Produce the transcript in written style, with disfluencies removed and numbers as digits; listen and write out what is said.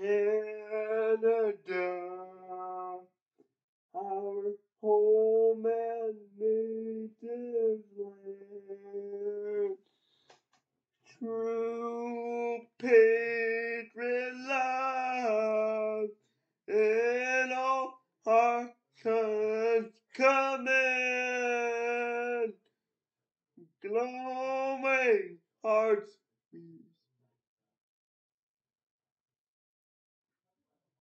Canada, our home and native land. True patriot love in all our command. Glowing hearts